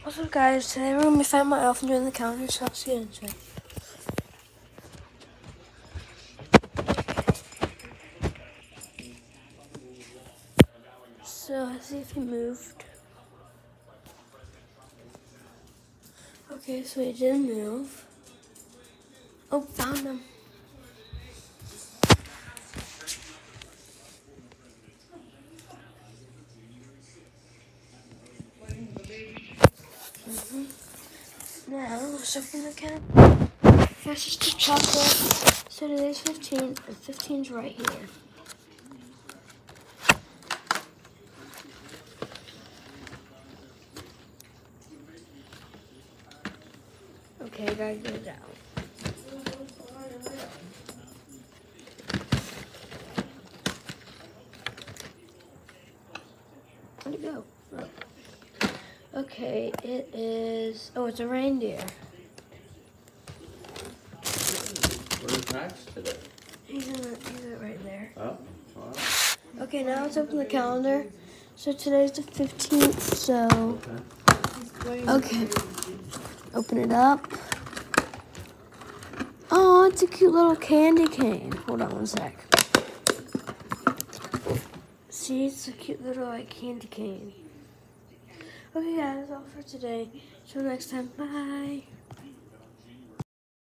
What's up, guys? Today we're going to find my elf and doing the calendar, so I'll see you inside. So, let's see if he moved. Okay, so he didn't move. Oh, found him. Now, let's open the calendar. First, just the chocolate. So today's 15, and 15's right here. Okay, I gotta get it out. Where'd it go? Oh. Okay, it is. Oh, it's a reindeer. Where's Max today? He's right there. Oh, wow. Okay, now let's open the calendar. So today's the 15th, so. Okay. Open it up. Oh, it's a cute little candy cane. Hold on one sec. See, it's a cute little candy cane. Okay, guys, that's all for today. Till next time. Bye.